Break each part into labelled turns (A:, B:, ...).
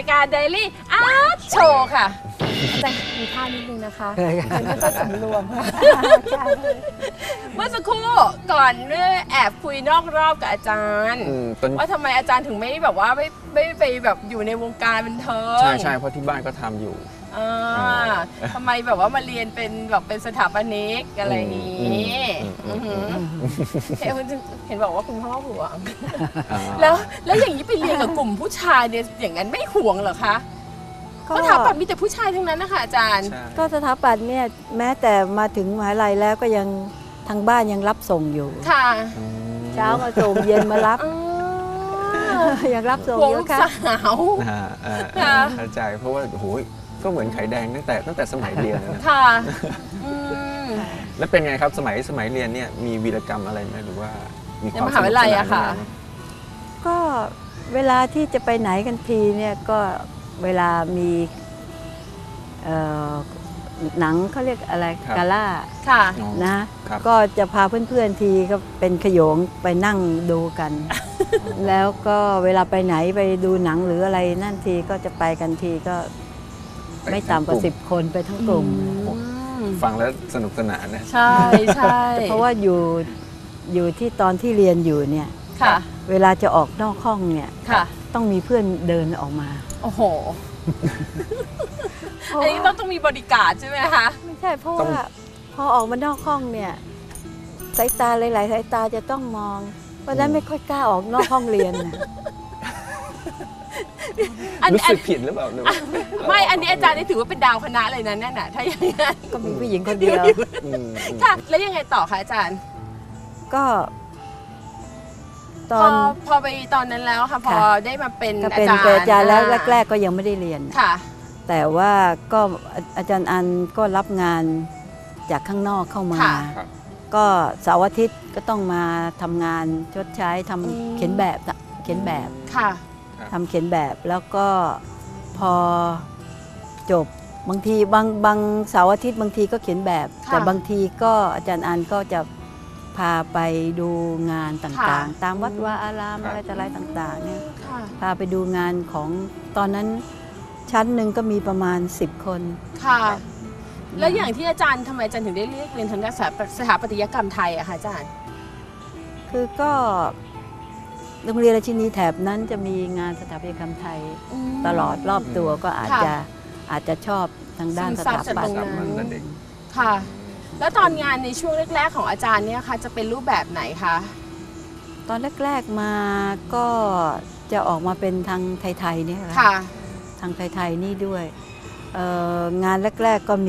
A: การ Daily Art Show ค่ะอาจารย์มีท่านิดนึงนะคะไม่ค่อยสำรวมค่ะเมื่อสักครู่ก่อนแอบคุยนอกรอบกับอาจารย์ว่าทำไมอาจารย์ถึงไม่แบบว่าไม่ไปแบบอยู่ในวงการบันเทิง
B: ใช่เพราะที่บ้านก็ทำอยู่
A: ทำไมแบบว่ามาเรียนเป็นแบบเป็นสถาปนิกอะไรนี้เห็นบอกว่าคุณพ่อห่วงแล้วอย่างนี้ไปเรียนกับกลุ่มผู้ชายเนี่ยอย่างนั้นไม่ห่วงเหรอคะก็สถาปัตย์มีแต่ผู้ชายทั้งนั้นนะคะอาจารย์
C: ก็สถาปัตย์เนี่ยแม้แต่มาถึงมหาลัยแล้วก็ยังทางบ้านยังรับส่งอยู่
A: ค่ะ
C: เช้ามาส่งเย็นมารับยังรับส่งอยู่ค่ะ
B: เข้าใจเพราะว่าโอ้โหก็เหมือนไข่แดงตั้งแต่สมัยเรียนนะ
A: ค่ะ
B: แล้วเป็นไงครับสมัยเรียนเนี่ยมีวีรกรรมอะไรไหมหรือว่ามีความ
A: มหาวิทยาลัยอะค่ะ
C: ก็เวลาที่จะไปไหนกันทีเนี่ยก็เวลามีหนังเขาเรียกอะไรกาล่านะก็จะพาเพื่อนๆทีก็เป็นขโยงไปนั่งดูกันแล้วก็เวลาไปไหนไปดูหนังหรืออะไรนั่นทีก็จะไปกันทีก็ไม่ต่ำกว่า10 คนไปทั้งกลุ่ม
B: ฟังแล้วสนุกสนานนะ
A: ใช่ใช่
C: เพราะว่าอยู่ที่ตอนที่เรียนอยู่เนี่ยเวลาจะออกนอกห้องเนี่ยต้องมีเพื่อนเดินออกมา
A: โอ้โหอันนี้ต้องมีบริการใช่ไหมคะ
C: ไม่ใช่เพราะว่าพอออกมานอกห้องเนี่ยสายตาหลายๆสายตาจะต้องมองเพราะนั้นไม่ค่อยกล้าออกนอกห้องเรียน
B: รู้สึกผิดหรือเปล่า
A: ไม่อันนี้อาจารย์นี่ถือว่าเป็นดาวคณะเลยนะนั่นน่ะถ้าอย่างนั้น
C: ก็มีผู้หญิงคนเดียว
A: ค่ะแล้วยังไงต่อคะอาจารย์
C: ก็
A: พอไปตอนนั้นแล้วค่ะพอได้มาเป็นอา
C: จารย์แล้วแรกๆก็ยังไม่ได้เรียน
A: ค่ะ
C: แต่ว่าก็อาจารย์อันก็รับงานจากข้างนอกเข้ามาก็เสาร์อาทิตย์ก็ต้องมาทำงานชดใช้ทำเขียนแบบ
A: ค่ะ
C: ทำเขียนแบบแล้วก็พอจบบางทีบางเสาร์อาทิตย์บางทีก็เขียนแบบแต่บางทีก็อาจารย์อันก็จะพาไปดูงานต่างๆตามวัดวาอารามอะไรต่างๆเนี่ยพาไปดูงานของตอนนั้นชั้นหนึ่งก็มีประมาณ10 คน
A: ค่ะแล้วอย่างที่อาจารย์ทำไมอาจารย์ถึงได้เรียนทางด้านสถาปัตยกรรมไทยอะคะอาจารย์
C: คือก็โรงเรียนราชินีแถบนั้นจะมีงานสถาปัตยกรรมไทยตลอดรอบตัวก็อาจจะชอบทางด้านสถาปัตยกรรม
B: นั่นเอง
A: ค่ะแล้วตอนงานในช่วงแรกๆของอาจารย์เนี่ยค่ะจะเป็นรูปแบบไหนคะ
C: ตอนแรกๆมาก็จะออกมาเป็นทางไทยๆเนี่ย
A: ค่ะ
C: ทางไทยๆนี่ด้วยงานแรกๆก็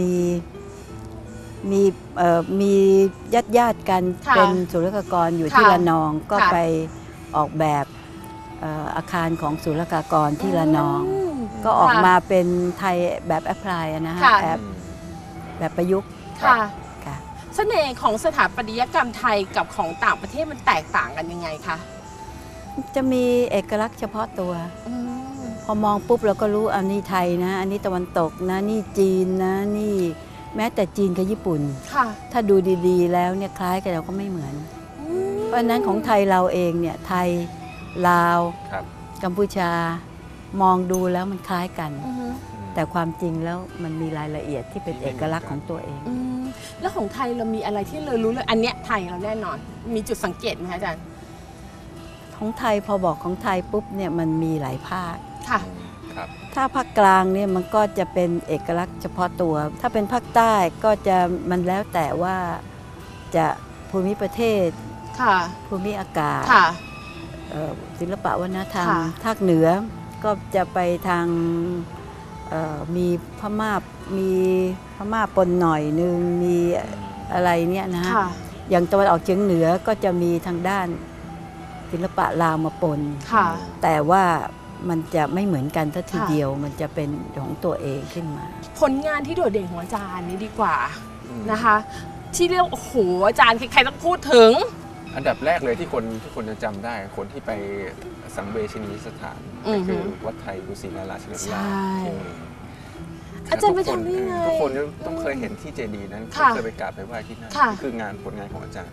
C: มีญาติกันเป็นศุลกากรอยู่ที่ระนองก็ไปออกแบบอาคารของศุลกากรที่ระนองก็ออกมาเป็นไทยแบบแอพพลายนะฮะแบบประยุกต์
A: ค่ะเสน่ห์ของสถาปัตยกรรมไทยกับของต่างประเทศมันแตกต่างกันยังไงคะ
C: จะมีเอกลักษณ์เฉพาะตัวพอมองปุ๊บเราก็รู้อันนี้ไทยนะอันนี้ตะวันตกนะนี่จีนนะนี่แม้แต่จีนกับญี่ปุ่นถ้าดูดีๆแล้วเนี่ยคล้ายกันเราก็ไม่เหมือนเพราะนั้นของไทยเราเองเนี่ยไทยลาวกัมพูชามองดูแล้วมันคล้ายกันแต่ความจริงแล้วมันมีรายละเอียดที่เป็นเอกลักษณ์ของตัวเอง
A: แล้วของไทยเรามีอะไรที่เรารู้เลยอันเนี้ยไทยเราแน่นอนมีจุดสังเกตไหมคะอาจารย์
C: ของไทยพอบอกของไทยปุ๊บเนี่ยมันมีหลายภาค
A: ค่ะ
C: ถ้าภาคกลางเนี่ยมันก็จะเป็นเอกลักษณ์เฉพาะตัวถ้าเป็นภาคใต้ก็จะมันแล้วแต่ว่าจะภูมิประเทศภูมิอากาศศิลปะวัฒนธรรมภาคเหนือก็จะไปทางมีพม่าปนหน่อยนึงมีอะไรเนี่ยนะฮะอย่างตะวันออกเฉียงเหนือก็จะมีทางด้านศิลปะลาวมาปนแต่ว่ามันจะไม่เหมือนกันทีเดียวมันจะเป็นของตัวเองขึ้นมา
A: ผลงานที่โดดเด่นของอาจารย์นี้ดีกว่านะคะที่เรียกโอ้โหอาจารย์ใครๆต้องพูดถึง
B: อันดับแรกเลยที่คนจะจำได้คนที่ไปสังเวชนียสถานก็คือวัดไทยกุศินาราชเฉลิมราช
A: อาจารย์ไปทำได้ไง
B: ทุกคนต้องเคยเห็นที่เจดีย์นั้นเคยไปกราบไปไหว้ที่นั่นคืองานผลงานของอาจารย์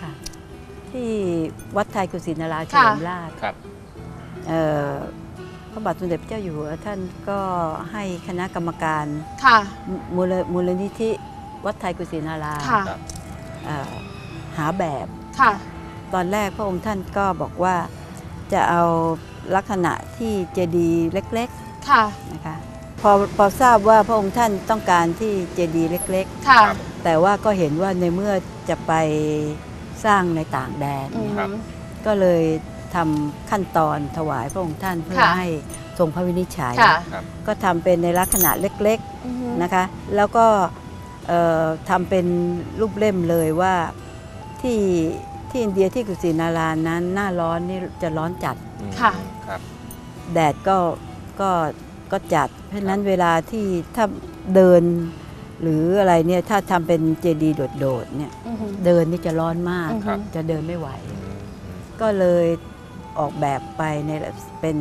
C: ที่วัดไทยกุศินาราชเฉลิมราชพระบาทสมเด็จพระเจ้าอยู่หัวท่านก็ให้คณะกรรมการ
A: ค่ะ
C: มูลนิธิวัดไทยกุศินารา
A: ค่ะ
C: หาแบบ
A: ค่ะ
C: ตอนแรกพระองค์ท่านก็บอกว่าจะเอาลักษณะที่เจดีย์เล็ก
A: ค่ะ
C: ๆนะคะพอทราบว่าพระองค์ท่านต้องการที่เจดีย์เล็ก
A: ค่ะ
C: แต่ว่าก็เห็นว่าในเมื่อจะไปสร้างในต่างแดน
A: อืม
C: ก็เลยทำขั้นตอนถวายพระองค์ท่านเพื่อ
A: ค่ะ
C: ให้ทรงพระวินิจฉัย
A: ค่ะ
C: ก็ทำเป็นในลักษณะเล็ก
A: อืม
C: ๆนะคะแล้วก็ทำเป็นรูปเล่มเลยว่าที่อินเดียที่กุสินารานั้นหน้าร้อนนี่จะร้อนจัด
A: ค่ะ
B: ครับ
C: แดดก็จัด เพราะฉะนั้นเวลาที่ถ้าเดินหรืออะไรเนี่ยถ้าทำเป็นเจดีย์โดดๆเนี่ย
A: อืม
C: เดินนี่จะร้อนมาก
A: ครับ
C: จะเดินไม่ไหว ก็เลยออกแบบไปในเป็น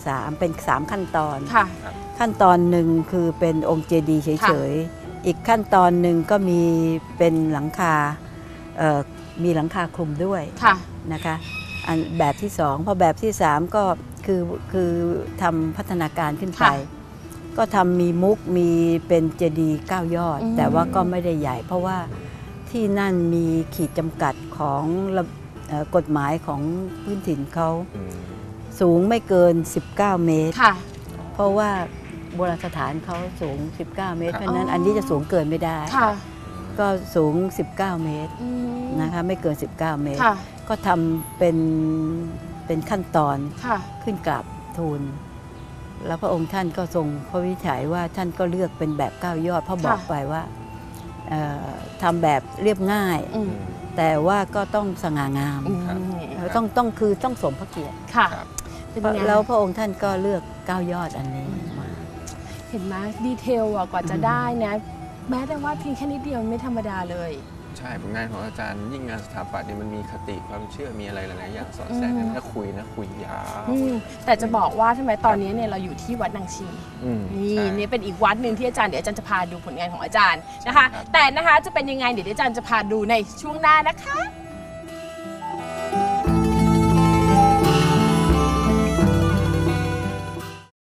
C: 3ขั้นตอน
A: ค่ะ
C: ขั้นตอนหนึ่งคือเป็นองค์เจดีย์เฉยๆ อีกขั้นตอนหนึ่งก็มีเป็นหลังคามีหลังคาคลุมด้วย
A: ค่ะ
C: นะคะอันแบบที่2พอแบบที่3ก็คือทำพัฒนาการขึ้นไป
A: ค่ะ
C: ก็ทำมีมุกมีเป็นเจดีย์9 ยอด
A: อืม
C: แต่ว่าก็ไม่ได้ใหญ่ เพราะว่าที่นั่นมีขีดจำกัดของกฎหมายของพื้นถิ่นเขาสูงไม่เกิน 19 เมตร
A: ค่ะ
C: เพราะว่าโบราณสถานเขาสูง 19 เมตร
B: ครับ
C: เพราะฉะนั้นอันนี้จะสูงเกินไม่ได้
A: ค่ะ
C: ก็สูง 19 เมตร
A: อืม
C: นะคะไม่เกิน 19 เมตร
A: ค่ะ
C: ก็ทำเป็นขั้นตอน
A: ค่ะ
C: ขึ้นกราบทูล แล้วพระองค์ท่านก็ทรงพระวินิจฉัยว่าท่านก็เลือกเป็นแบบ 9 ยอดเพราะบอกไปว่าทำแบบเรียบง่าย
A: อืม
C: แต่ว่าก็ต้องสง่างาม
A: อืม
C: ต้องสมพระเกียรติ
A: ค่ะ
B: ครับ
A: เป็นไง
C: แล้วพระองค์ท่านก็เลือก 9 ยอดอันนี้มา
A: เห็นไหมดีเทลอะกว่าจะได้นะ แม้แต่ว่าเพียงแค่นิดเดียวไม่ธรรมดาเลย
B: ใช่ผลงานของอาจารย์ยิ่งงานสถาปัตย์เนี่ยมันมีคติความเชื่อมีอะไรหลายๆอย่างสอดแทรกนะถ้าคุยยาว
A: แต่จะบอกว่าทำไมตอนนี้เนี่ยเราอยู่ที่วัดนางชี นี่
B: ใช่
A: นี่เป็นอีกวัดหนึ่งที่อาจารย์เดี๋ยวอาจารย์จะพาดูผลงานของอาจารย์นะคะ
B: ใช่ครับ
A: แต่นะคะจะเป็นยังไงเดี๋ยวอาจารย์จะพาดูในช่วงหน้านะคะ